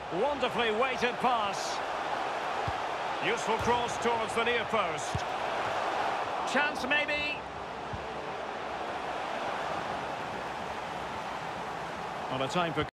Wonderfully weighted pass. Useful cross towards the near post. Chance maybe. On a time for